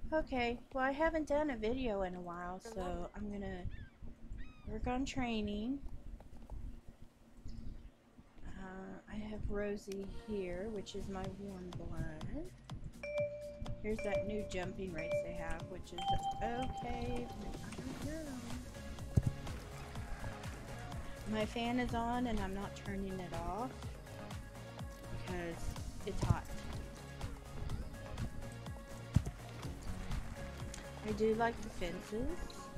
Okay, well I haven't done a video in a while, so I'm gonna work on training. I have Rosie here, which is my warm blood. Here's that new jumping race they have, which is okay. I don't know. My fan is on and I'm not turning it off because it's hot. I do like the fences.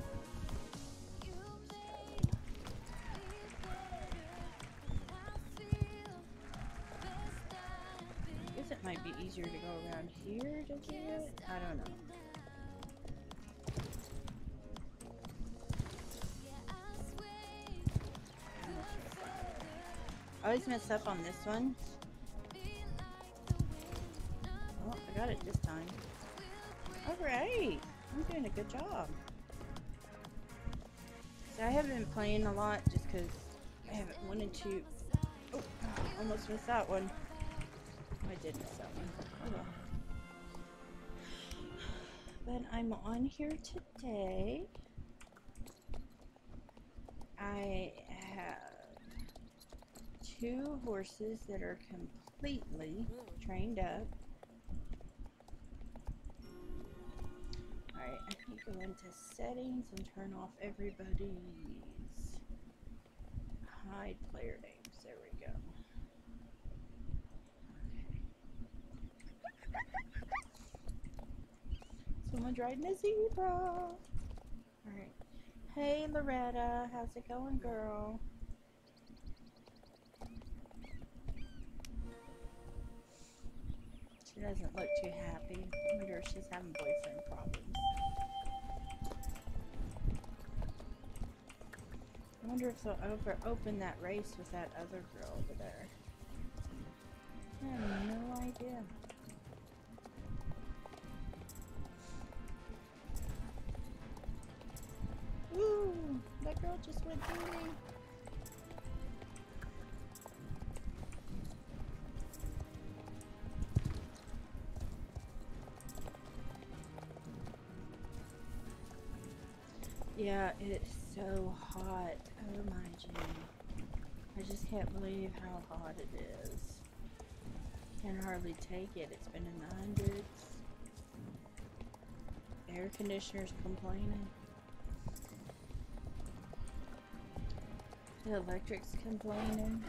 I guess it might be easier to go around here to do it. I don't know. I always mess up on this one. Oh, I got it this time. Alright! I'm doing a good job. So I haven't been playing a lot just because I haven't wanted to. Oh, almost missed that one. I did miss that one. Oh well. But I'm on here today. I have 2 horses that are completely trained up. Alright, I can go into settings and turn off everybody's hide player names. There we go. Okay. Someone's riding a zebra. Alright. Hey Loretta, how's it going, girl? She doesn't look too happy. I wonder if she's having boyfriend problems. I wonder if they'll open that race with that other girl over there. I have no idea. Ooh, that girl just went through me. Yeah, it's so hot. Oh my gee. I just can't believe how hot it is. Can hardly take it. It's been in the hundreds. Air conditioner's complaining. The electric's complaining.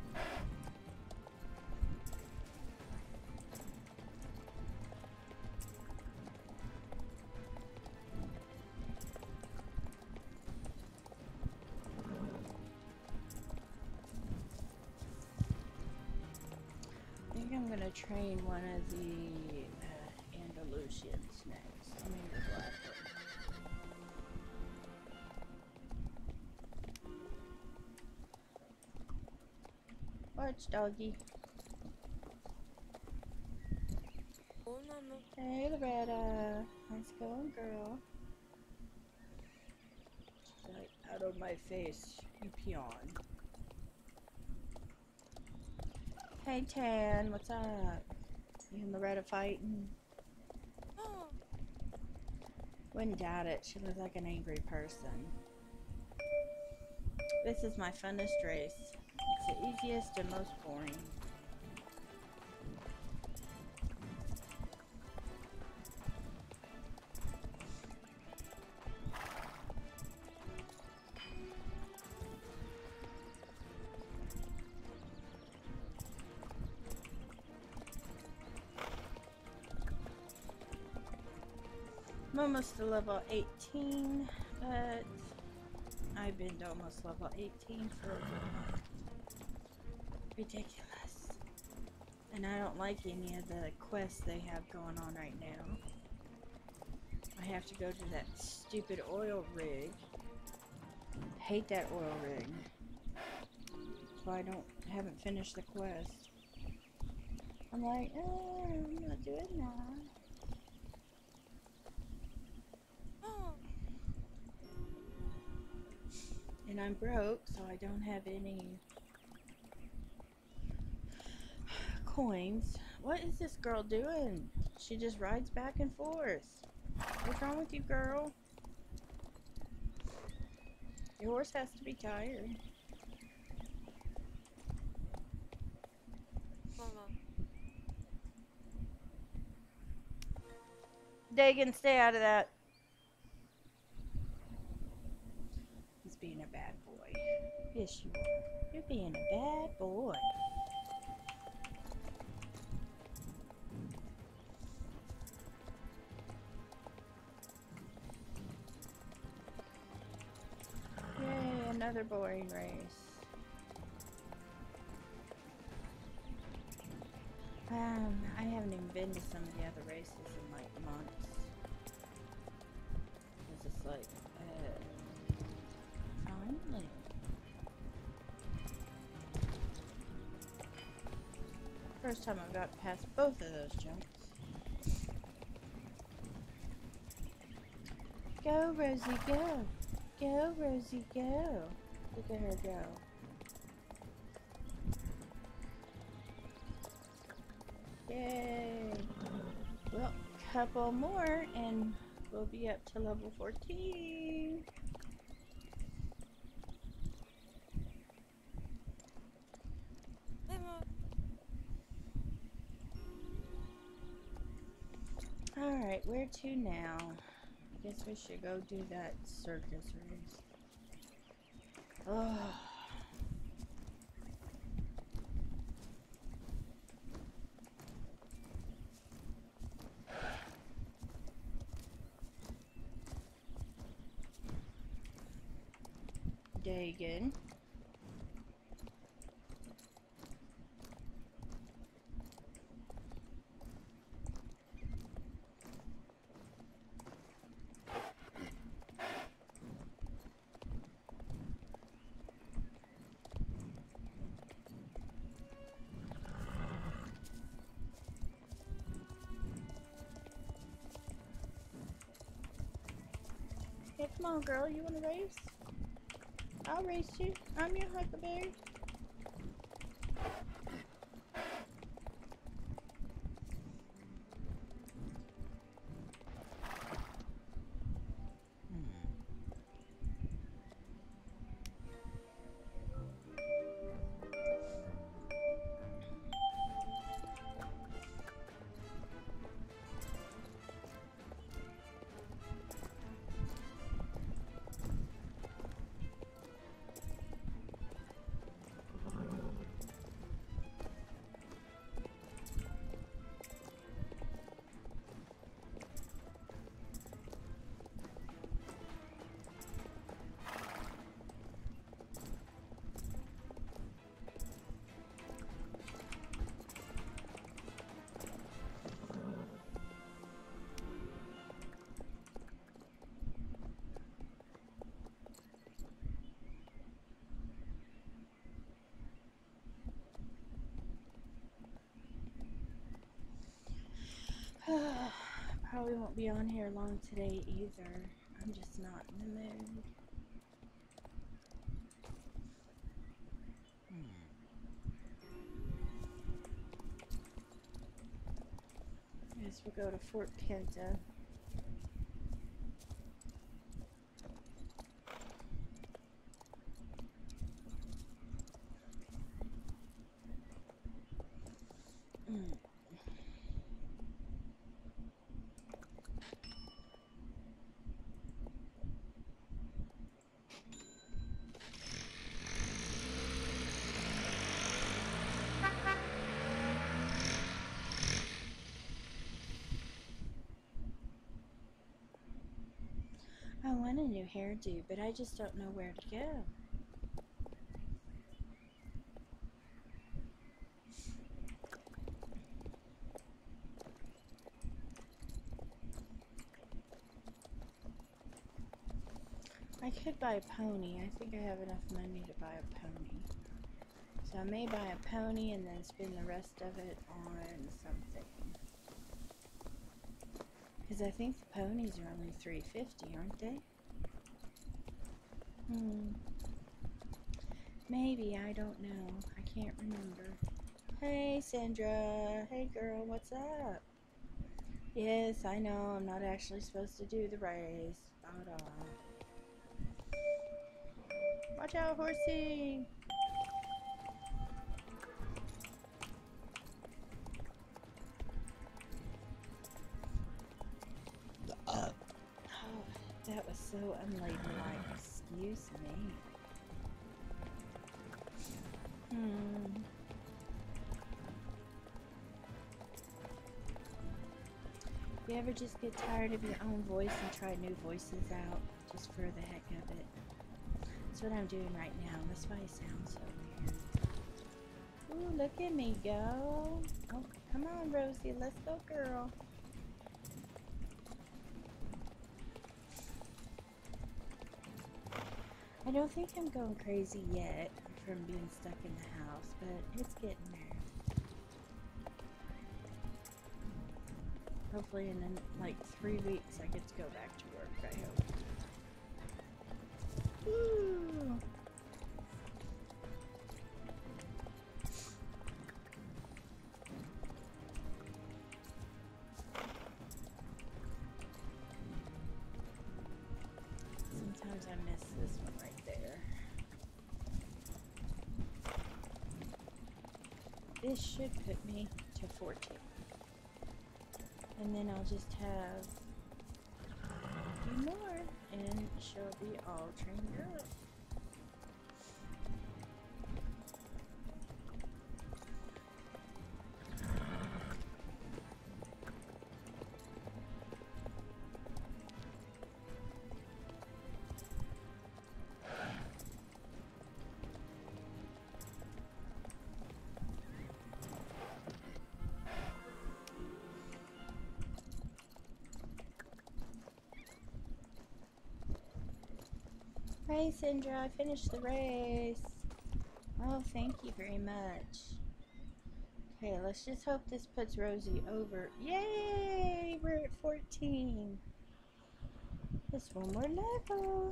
I think I'm gonna train one of the Andalusians next. I mean the black one. Watch, doggy. Hey, Loretta. How's it going, girl? Like, out of my face, you peon. Hey, Tan. What's up? You and Loretta fighting? Wouldn't doubt it. She looks like an angry person. This is my funnest race. It's the easiest and most boring. I'm almost to level 18, but I've been to almost level 18 for ridiculous. And I don't like any of the quests they have going on right now. I have to go to that stupid oil rig. Hate that oil rig. So I haven't finished the quest. I'm like, I'm not doing that. And I'm broke, so I don't have any coins. What is this girl doing? She just rides back and forth. What's wrong with you, girl? Your horse has to be tired. Mama. Dagan, stay out of that. He's being a bad boy. Yes, you are. You're being a bad boy. Yay, another boring race. I haven't even been to some of the other races in like months. It's just like, finally. First time I got past both of those jumps. Go, Rosie, go. Go, Rosie, go. Look at her go. Yay. Well, couple more and we'll be up to level 14. Mama. Alright, where to now? I guess we should go do that circus race. Oh. Dagan. Hey, come on, girl. You want to race? I'll race you. I'm your huckleberry. Probably won't be on here long today either. I'm just not in the mood. Guess we'll go to Fort Penta. I want a new hairdo, but I just don't know where to go. I could buy a pony. I think I have enough money to buy a pony. So I may buy a pony and then spend the rest of it on something. Because I think the ponies are only $3.50, aren't they? Maybe, I don't know. I can't remember. Hey, Sandra. Hey, girl, what's up? Yes, I know, I'm not actually supposed to do the race. But, watch out, horsey! Oh, that was so unladylike. Excuse me. You ever just get tired of your own voice and try new voices out just for the heck of it? That's what I'm doing right now. That's why I sound so weird. Ooh, look at me go. Oh, come on, Rosie. Let's go, girl. I don't think I'm going crazy yet from being stuck in the house, but it's getting there. Hopefully in like 3 weeks I get to go back to work, I hope. Woo! Sometimes I miss this one right there. This should put me to 14. And then I'll just have a few more and she'll be all trained up. Hey Sandra, I finished the race. Oh, thank you very much. Okay, let's just hope this puts Rosie over. Yay! We're at 14. Just one more level.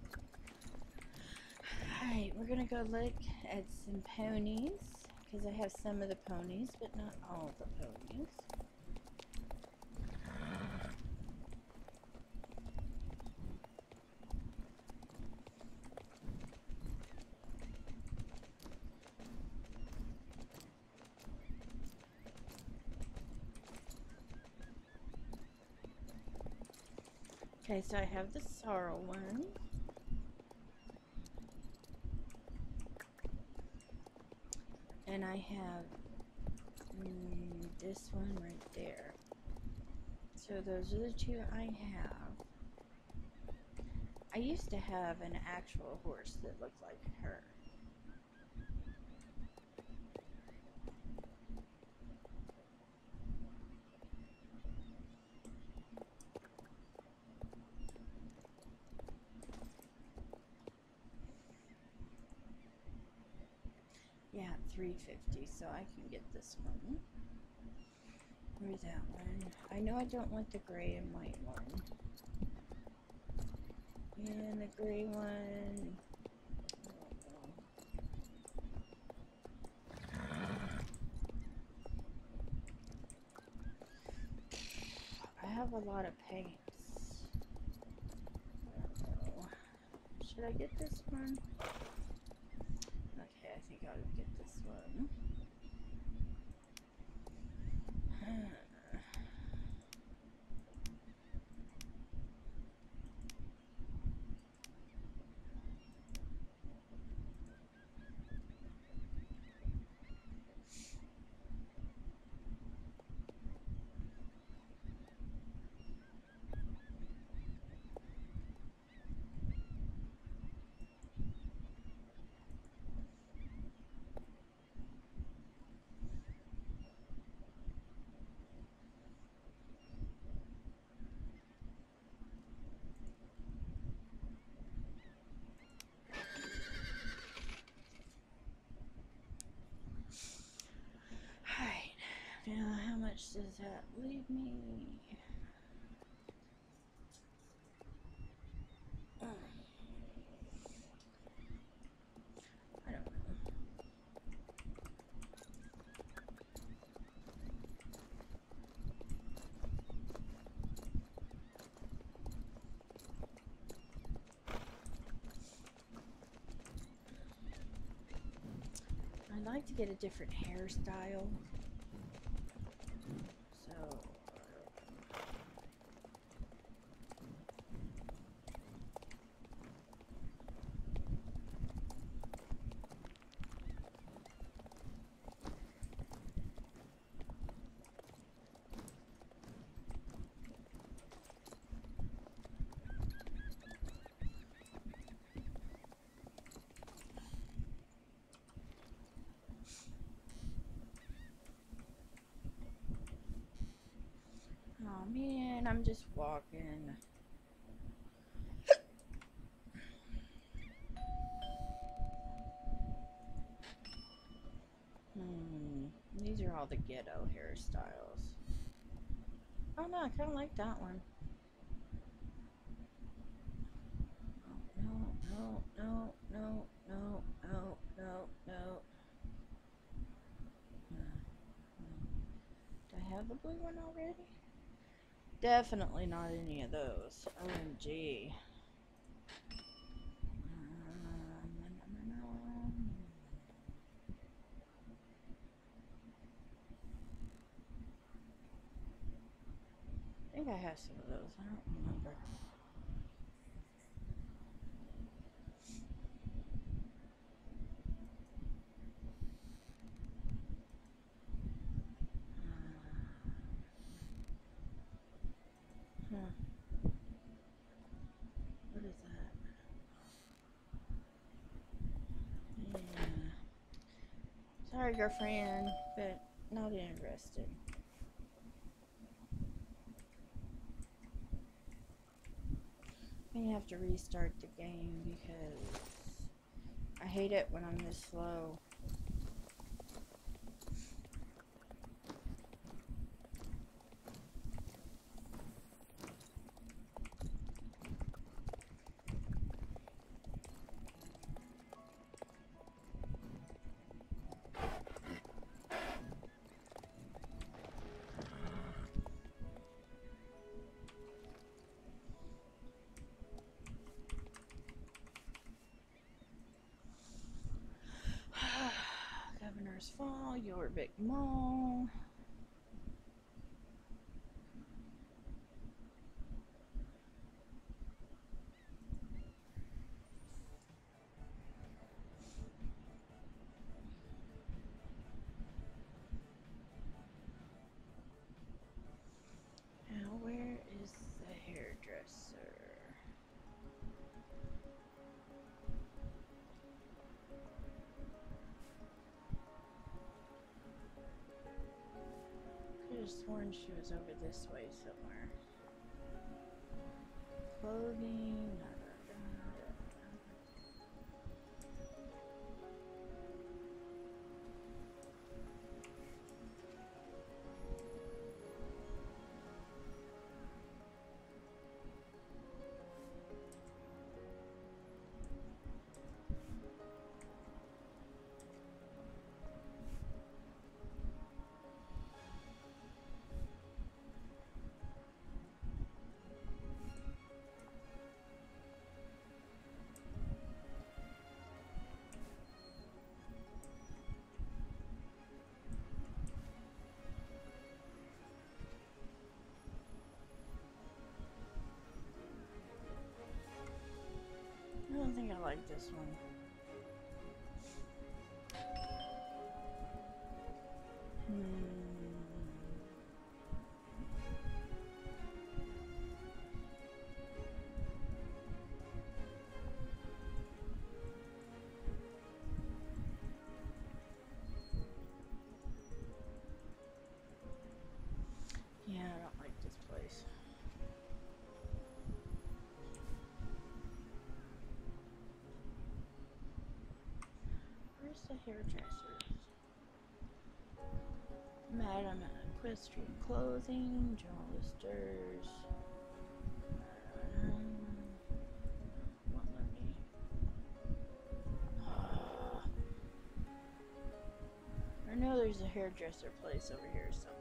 Alright, we're gonna go look at some ponies. Because I have some of the ponies, but not all the ponies. Okay, so I have the sorrel one. And I have this one right there. So those are the two I have. I used to have an actual horse that looked like her. Yeah, 350, so I can get this one. Or that one. I know I don't want the gray and white one. And the gray one. I have a lot of paints. Should I get this one? Okay, I think I'll get this one. Alright, now how much does that leave me? I don't know. I'd like to get a different hairstyle. So oh man, I'm just walking. These are all the ghetto hairstyles. Oh no, I kind of like that one. Oh, no, no, no, no, no, no, no. Do I have the blue one already? Definitely not any of those. OMG. I think I have some of those. I don't remember. What is that? Yeah. Sorry, girlfriend, but not interested. I have to restart the game because I hate it when I'm this slow. Governor's Fall, your big mall. Now, where is the hairdresser? Could have sworn she was over this way somewhere. Clothing. I don't think I like this one. Yeah, I don't like this place. Where's the hairdressers? Madam Equestrian Clothing, General Listers. Won't let me. I know there's a hairdresser place over here somewhere.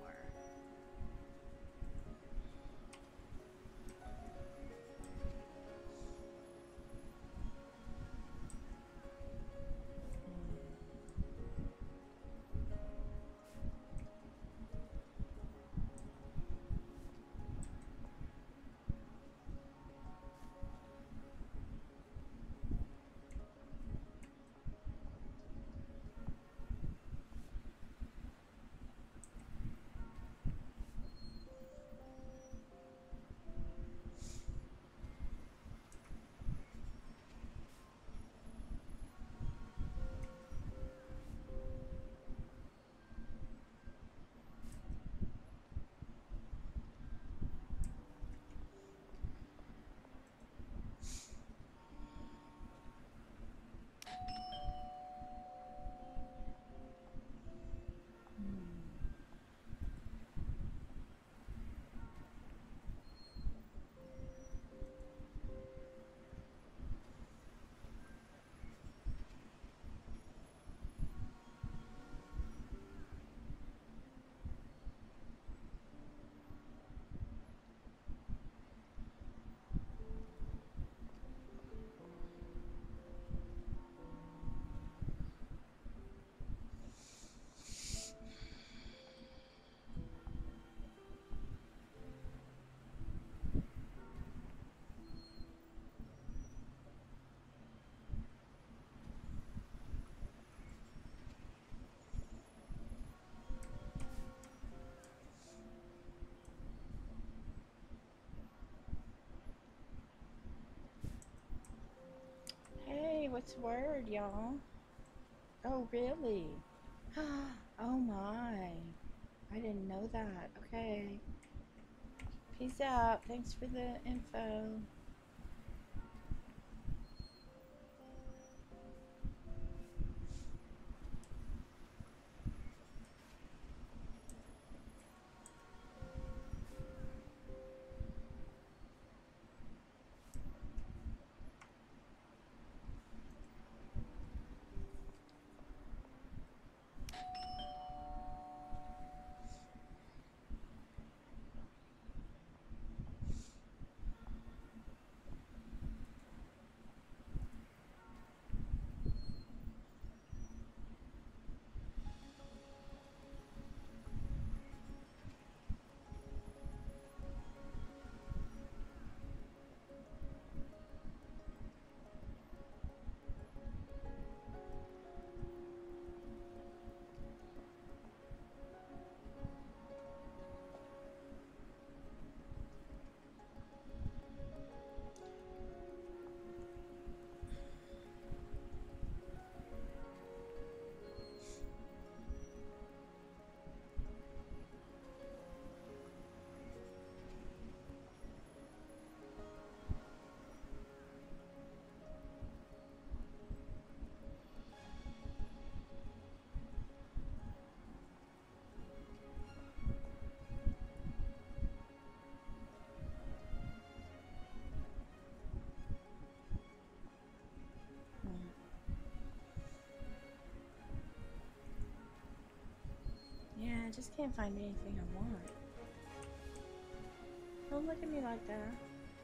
word, y'all. Oh, really? Oh my. I didn't know that. Okay. Peace out. Thanks for the info. Yeah, I just can't find anything I want. Don't look at me like that.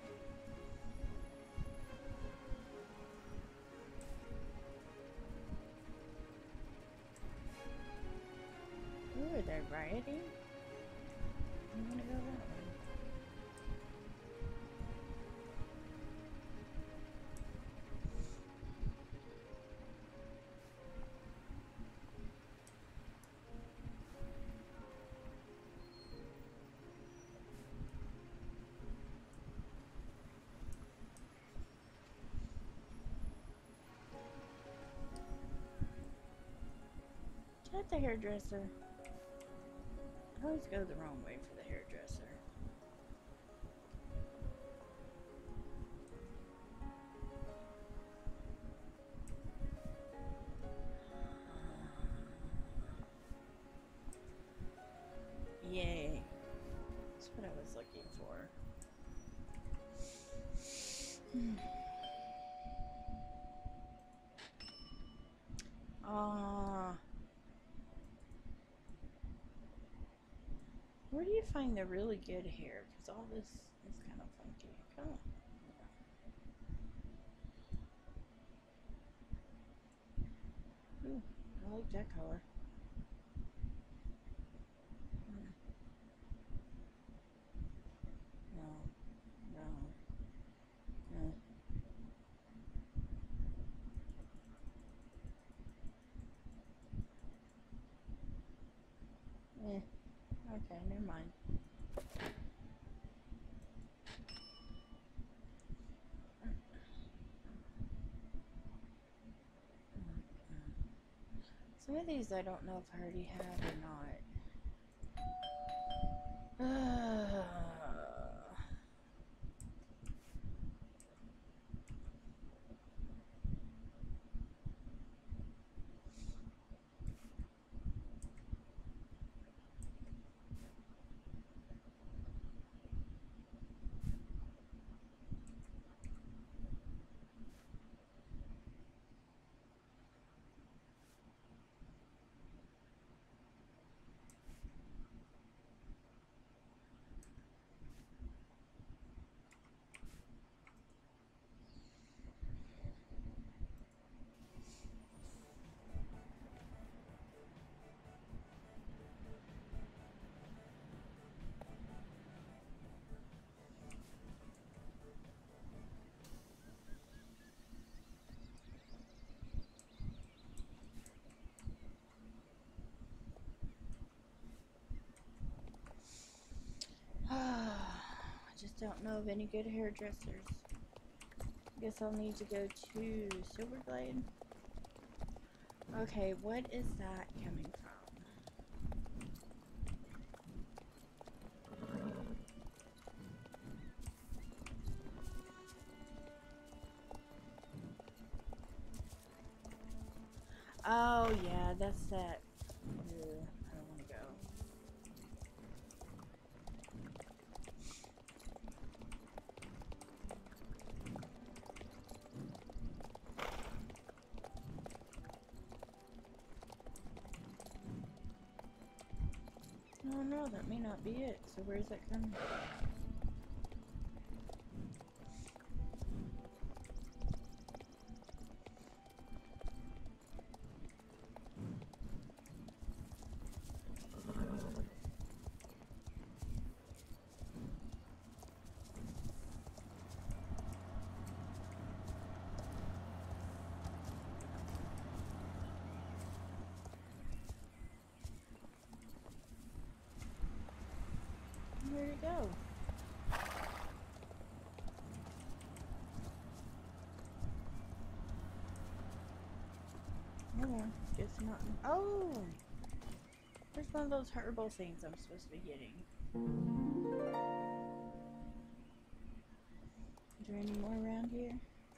Ooh, they're rioting? I'm gonna go that way. At the hairdresser. I always go the wrong way for the hairdresser. Yay. That's what I was looking for. Where do you find the really good hair? Because all this is kind of funky. Come on. Ooh, I like that color. No, no, no. Okay, never mind. Some of these I don't know if I already have or not. I just don't know of any good hairdressers. Guess I'll need to go to Silverglade. Okay, what is that coming from? Oh yeah, that's that. Ugh, I don't want to go. Oh no, that may not be it. So where's that coming from? Where'd it go? Oh, guess not. Oh! There's one of those herbal things I'm supposed to be getting. Is there any more around here?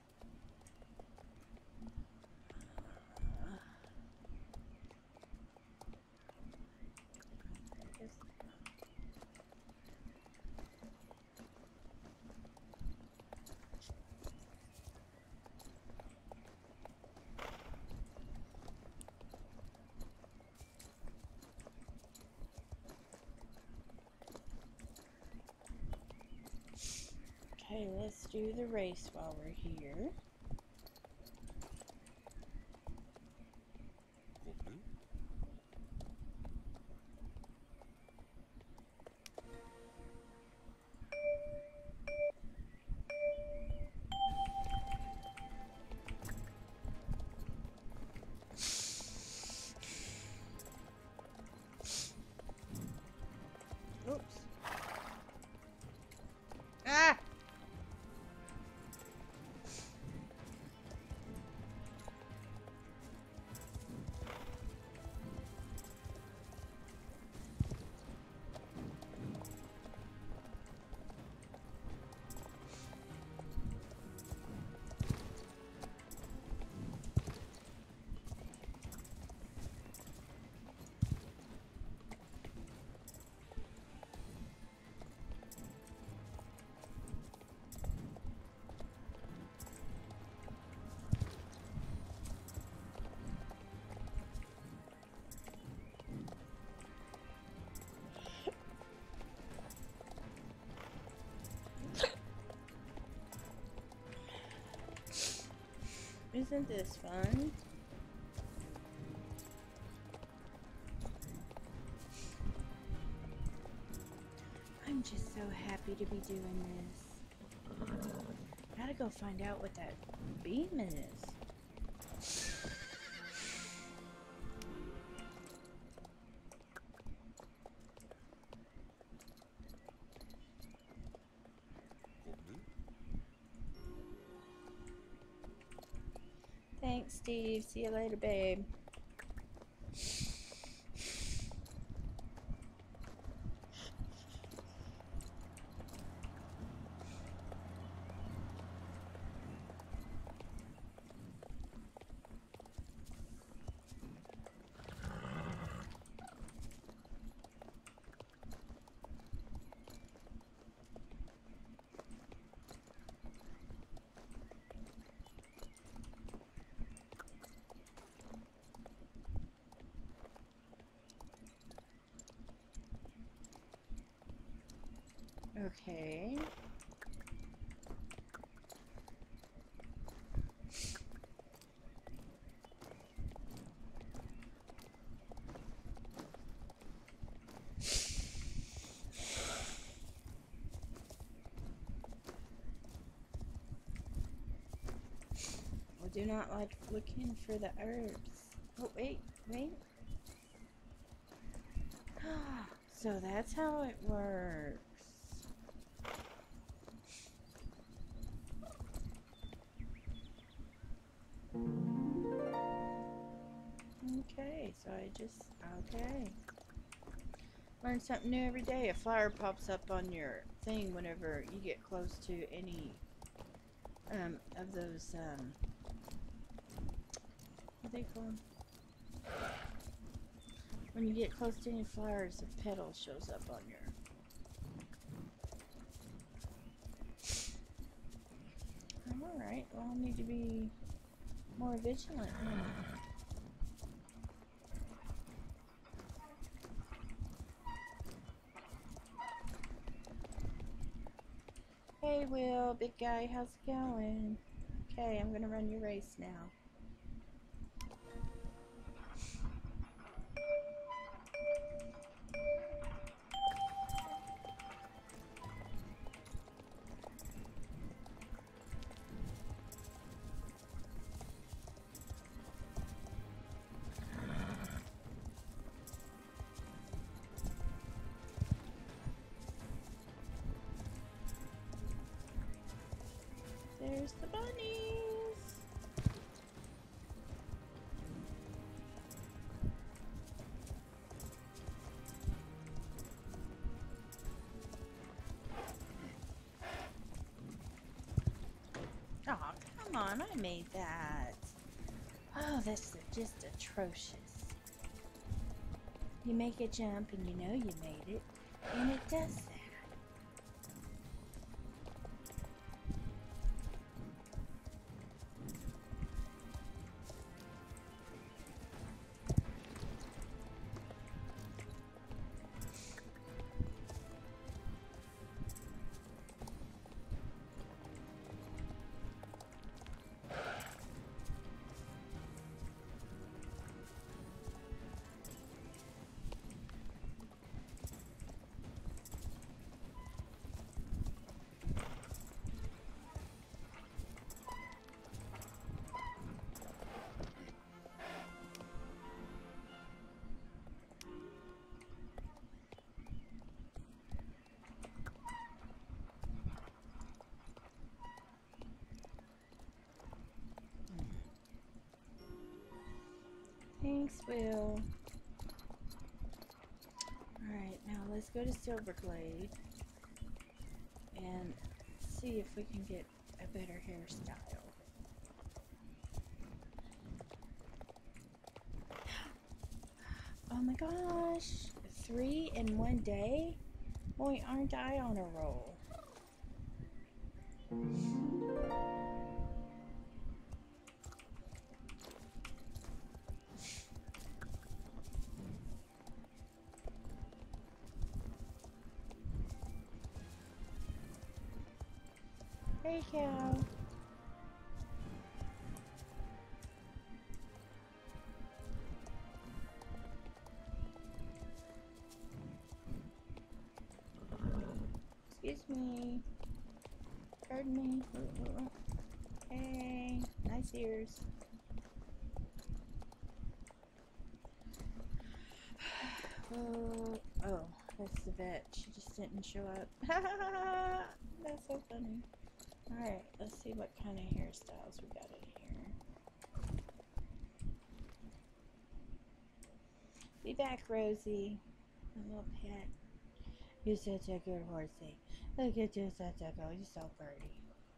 Okay, let's do the race while we're here. Oops. Ah! Isn't this fun? I'm just so happy to be doing this. Gotta go find out what that beam is. Thanks, Steve. See you later, babe. Okay. I do not like looking for the herbs. Oh, wait. So that's how it works. Okay, so I just, okay. Learn something new every day. A flower pops up on your thing whenever you get close to any of those what do they call them? When you get close to any flowers, a petal shows up on your. Alright, well I'll need to be more vigilant. Hey Will, big guy, how's it going? Okay, I'm gonna run your race now. There's the bunnies. Oh, come on, I made that. Oh, that's just atrocious. You make a jump and you know you made it, and it does that. Thanks, Will. Alright, now let's go to Silverglade and see if we can get a better hairstyle. Oh my gosh! 3 in one day? Boy, aren't I on a roll? Hey, cow. Excuse me. Pardon me. Hey, nice ears. Oh, that's the vet. She just didn't show up. That's so funny. Alright, let's see what kind of hairstyles we got in here. Be back, Rosie. My little pet. You're such a good horsey. Look at you, such a girl. You're so pretty.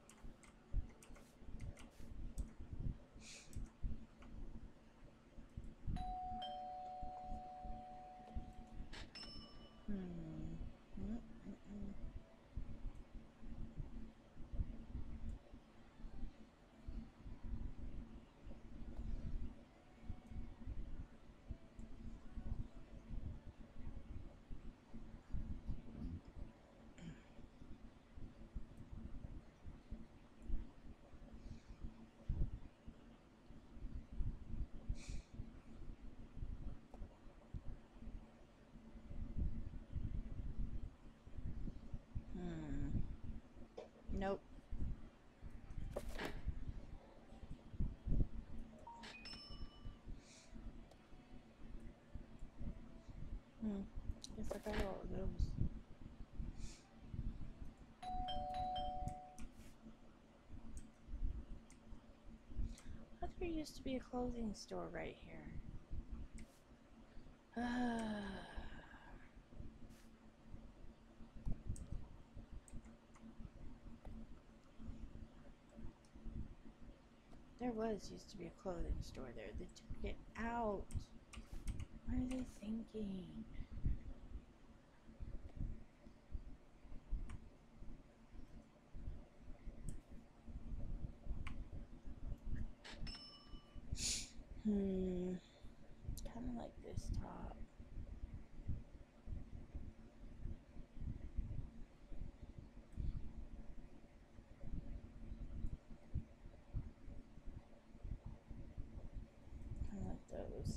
Nope. Guess I got all of those. I thought there used to be a clothing store right here. There used to be a clothing store there. They took it out. What are they thinking? Kind of like this top. Kind of like those.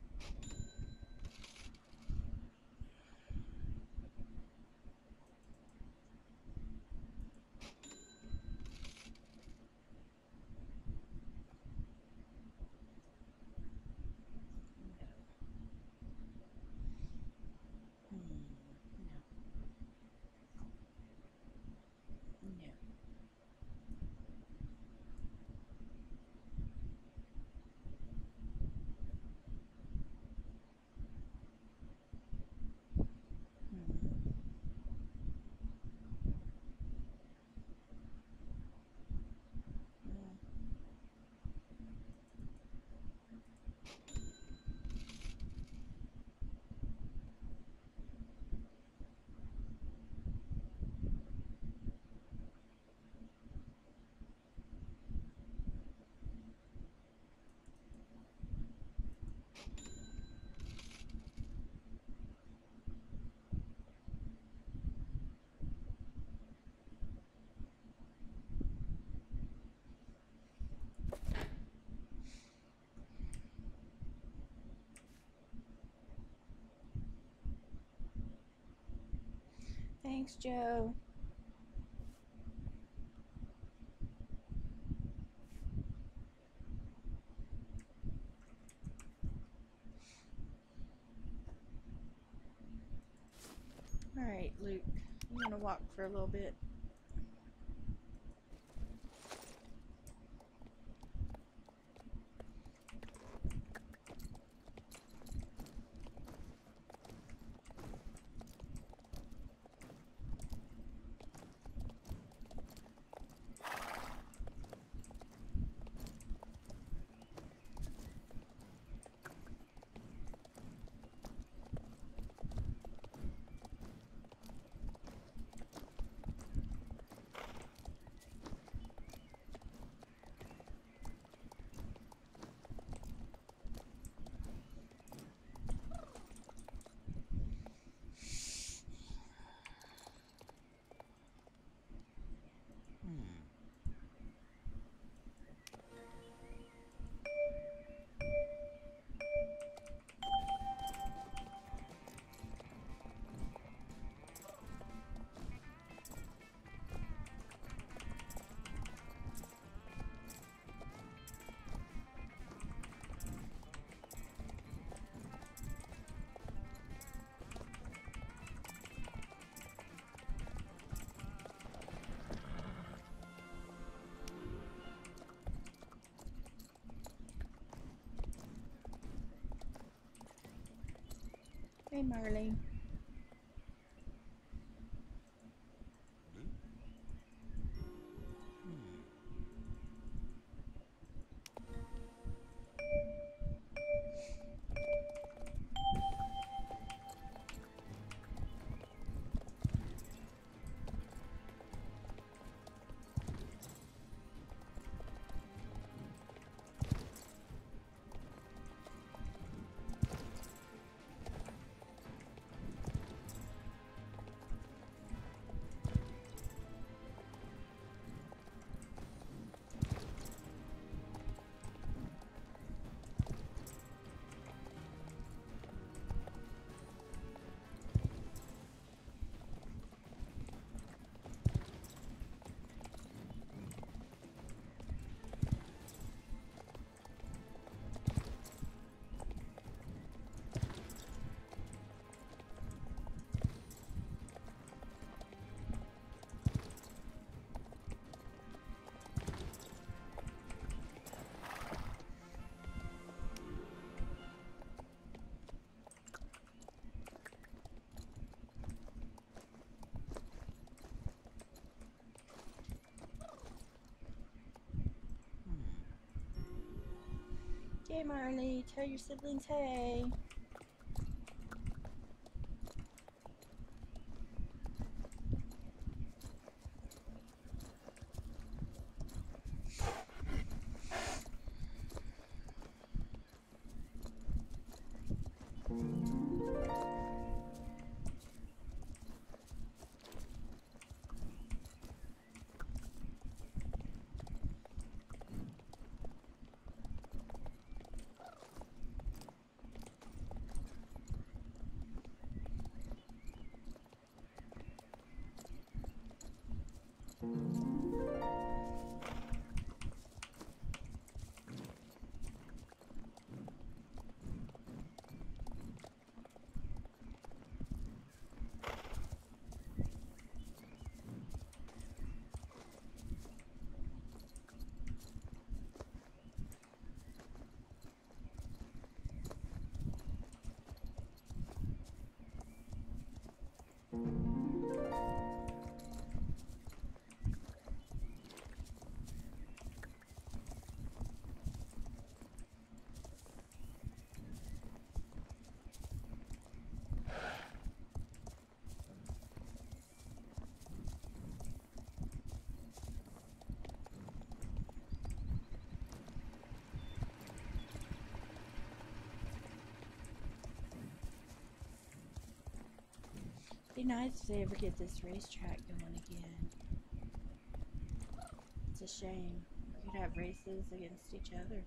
Thanks, Joe. Alright, Luke. I'm gonna walk for a little bit. Hey, Marley. Okay, Marley, tell your siblings hey. Be nice if they ever get this racetrack going again. It's a shame. We could have races against each other.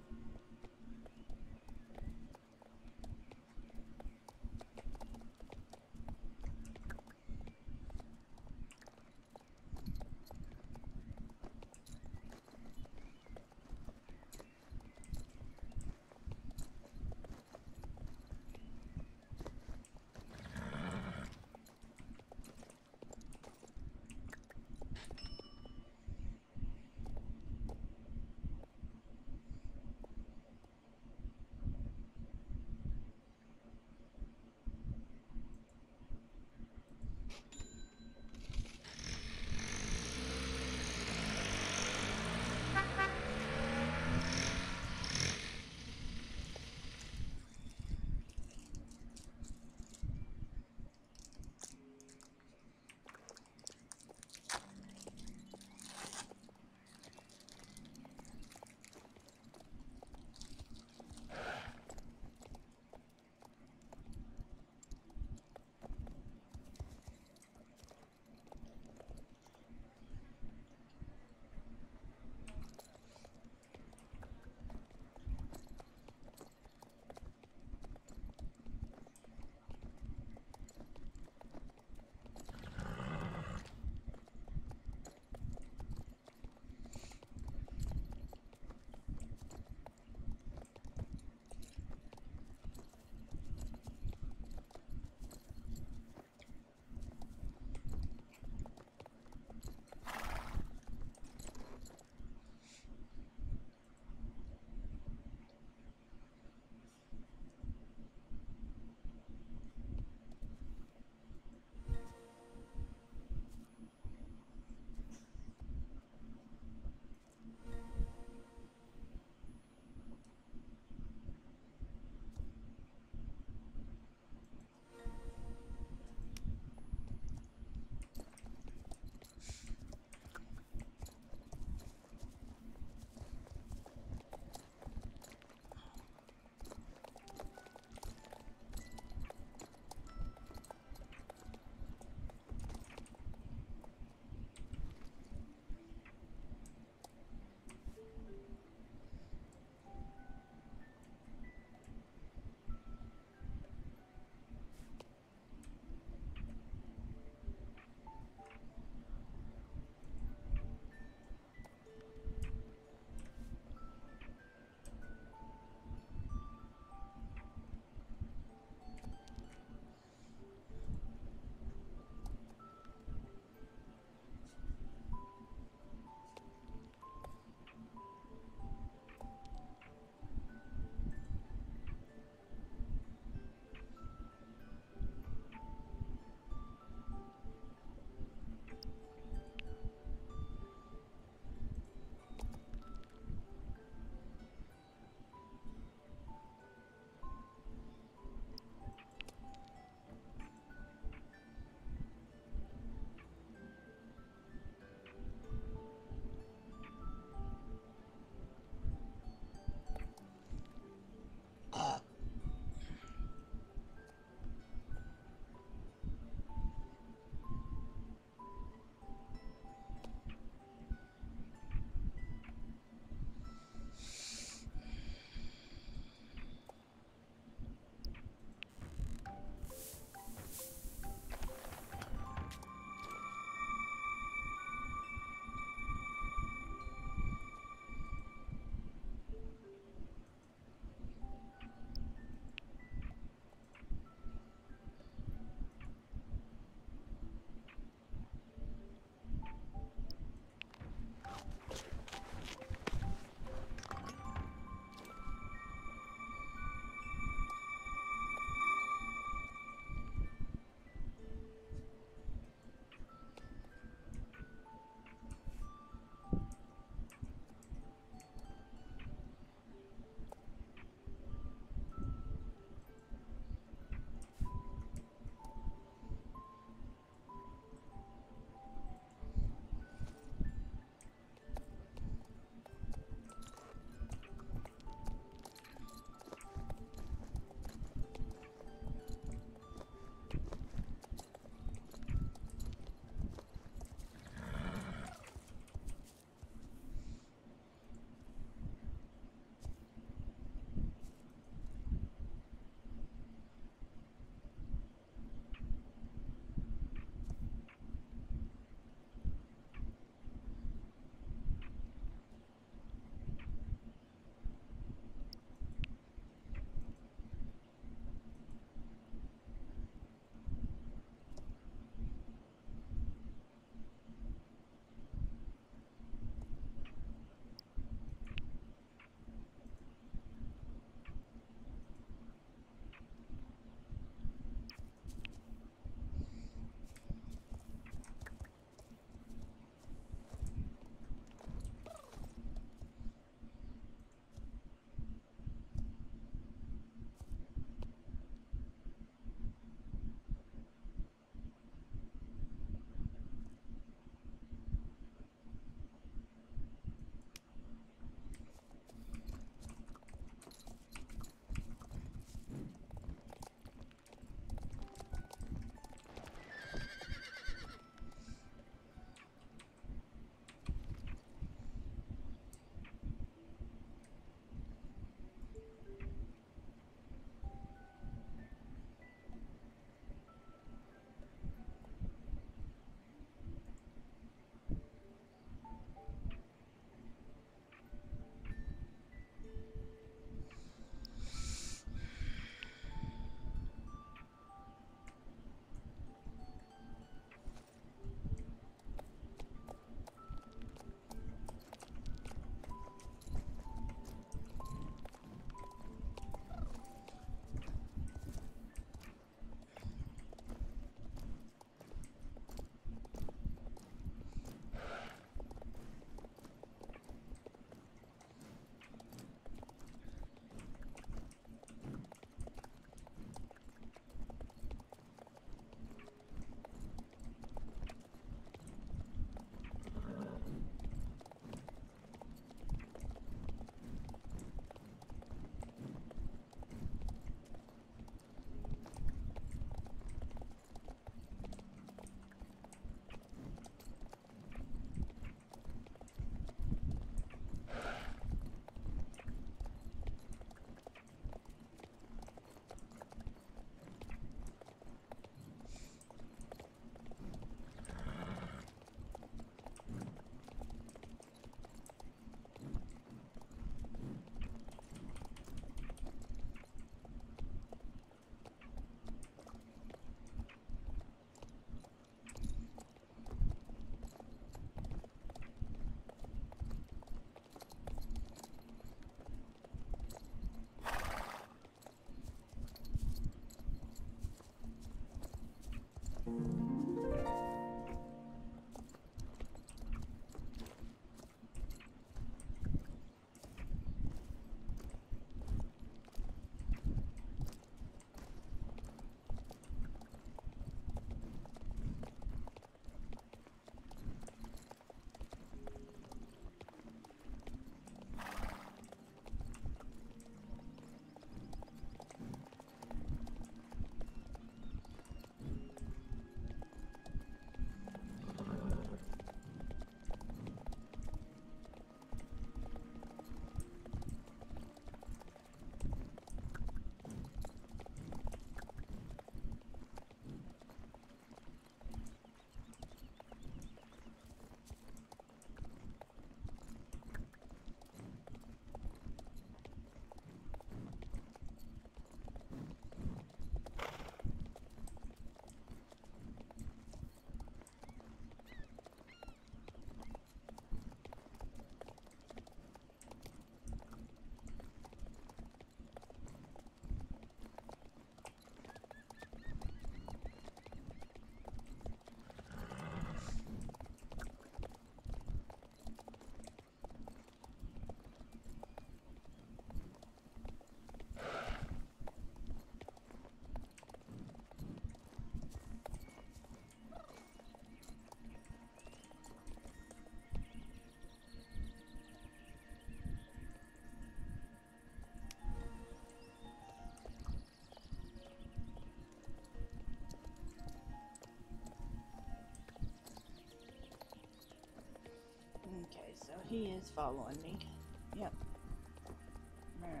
He is following me. Yep. Alright.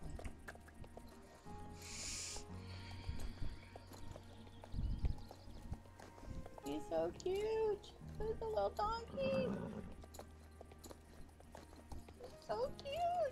He's so cute. He's a little donkey. He's so cute.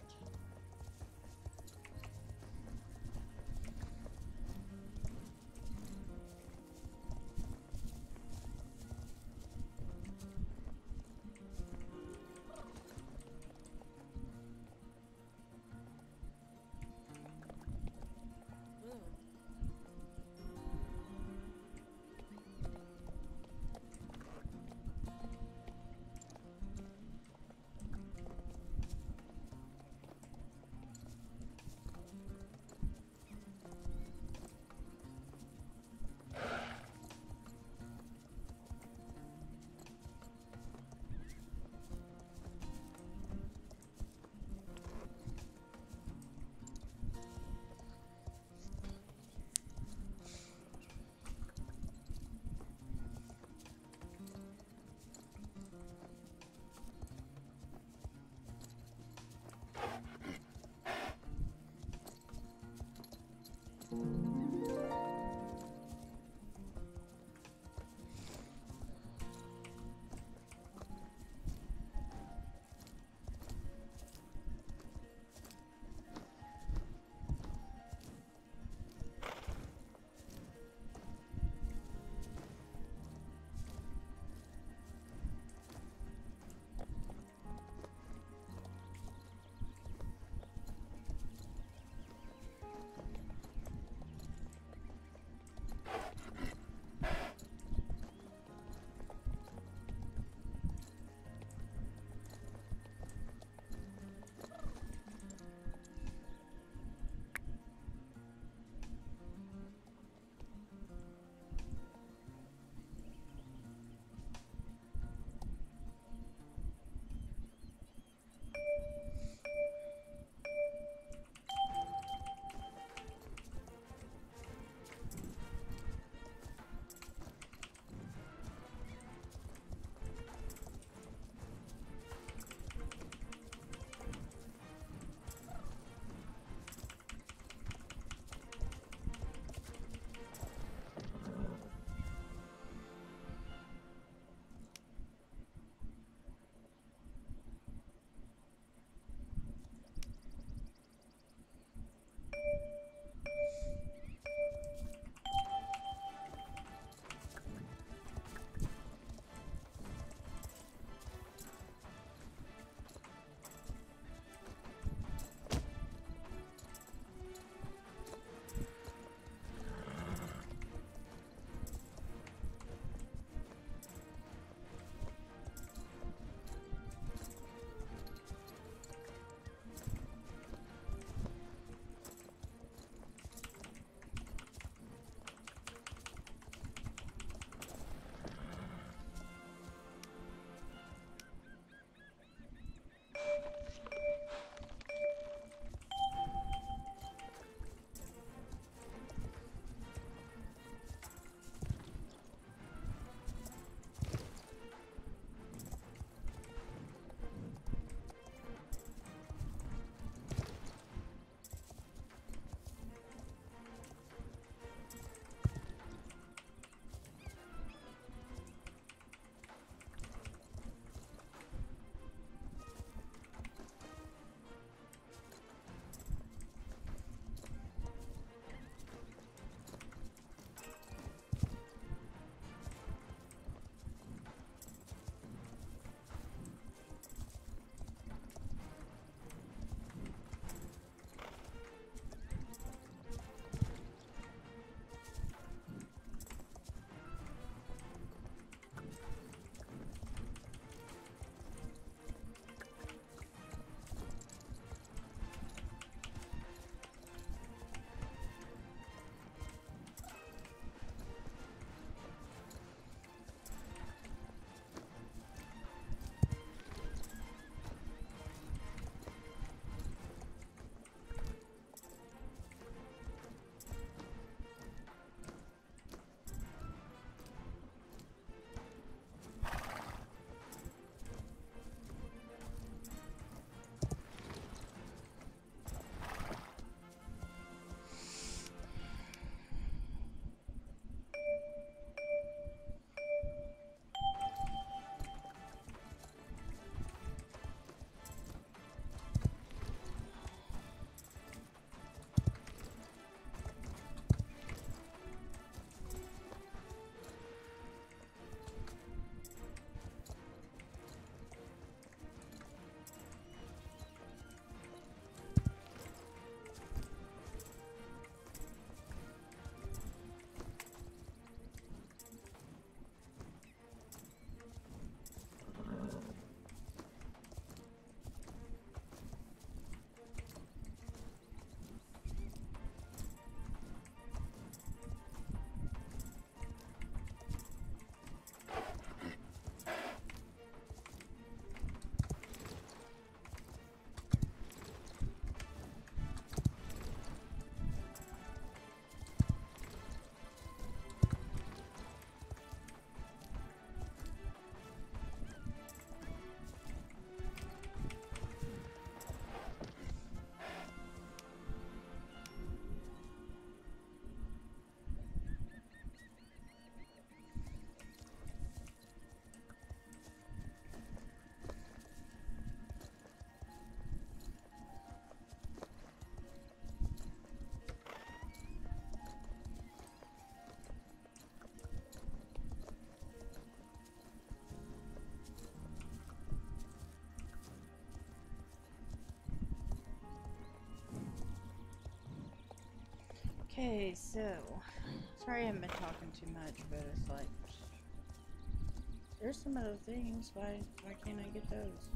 Okay, so sorry I haven't been talking too much, but it's like there's some other things. Why can't I get those?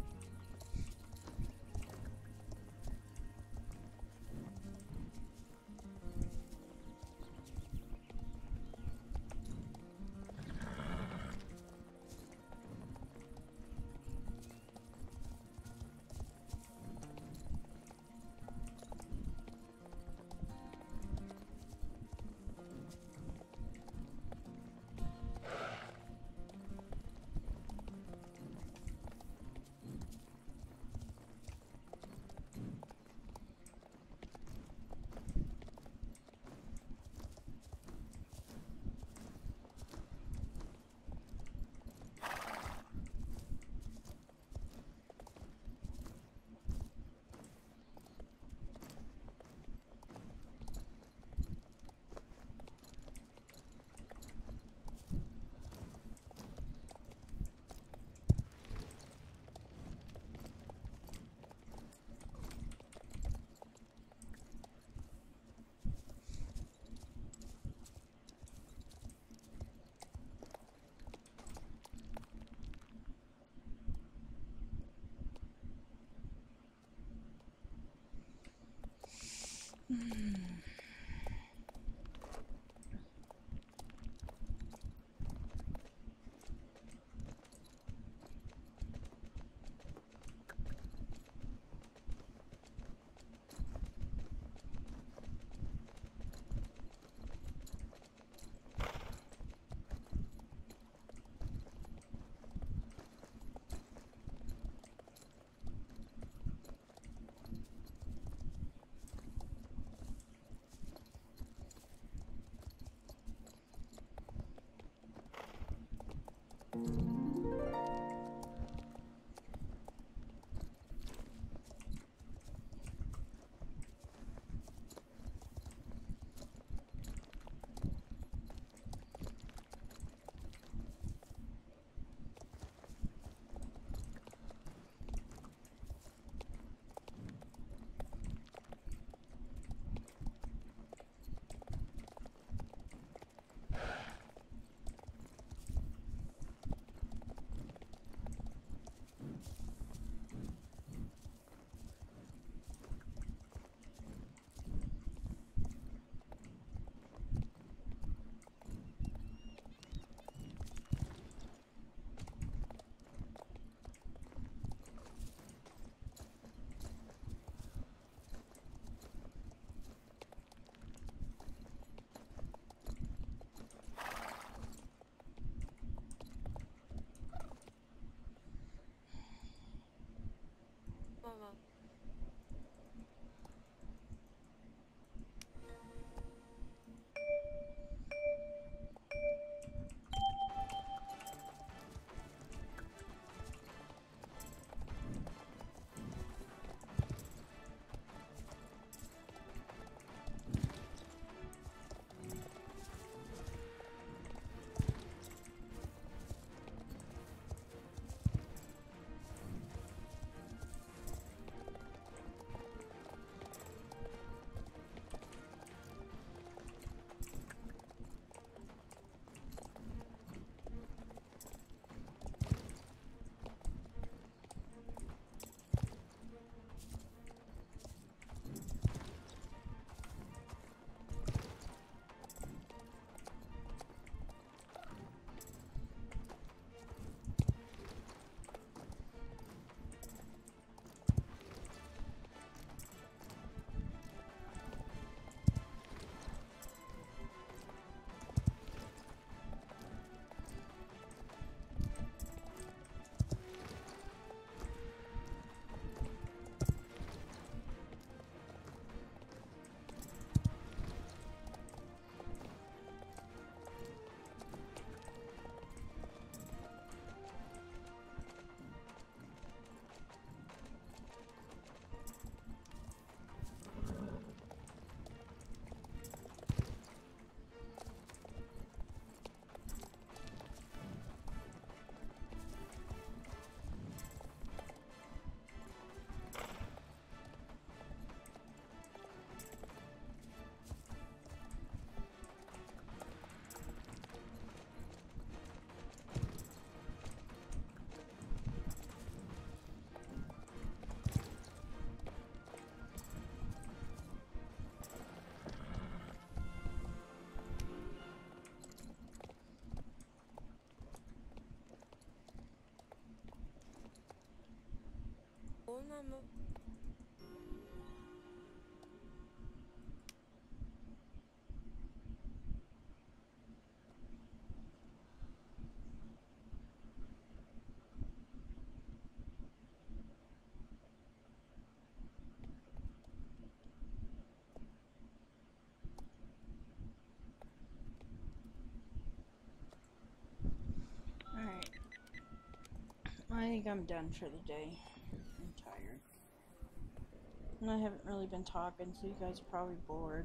Alright. I think I'm done for the day. I'm tired. And I haven't really been talking, so you guys are probably bored.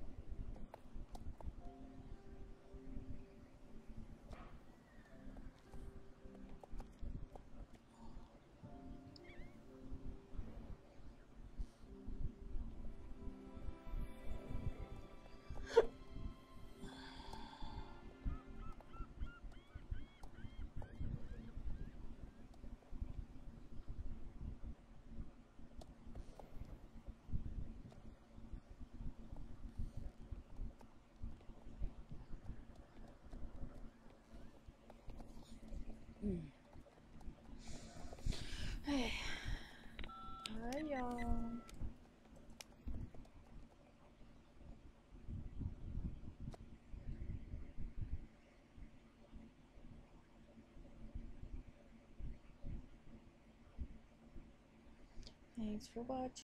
Hey. Hi, y'all. Thanks for watching.